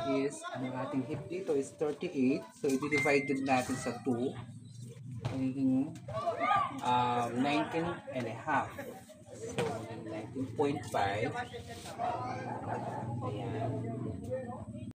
is, ang ating hip dito is 38. So, i-divided natin sa 2. Magiging 19 and a half. So, 19.5. Ayan.